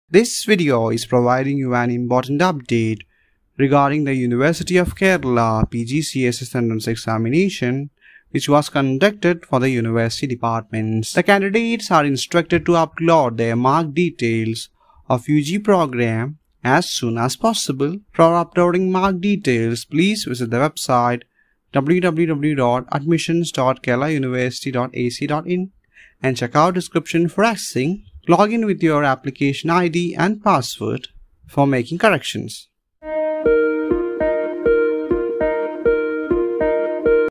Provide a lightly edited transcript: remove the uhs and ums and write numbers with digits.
This video is providing you an important update regarding the University of Kerala PG CSS entrance examination which was conducted for the university departments. The candidates are instructed to upload their mark details of UG program as soon as possible. For uploading mark details, please visit the website www.admissions.keralauniversity.ac.in and check out description for accessing. Log in with your application ID and password for making corrections.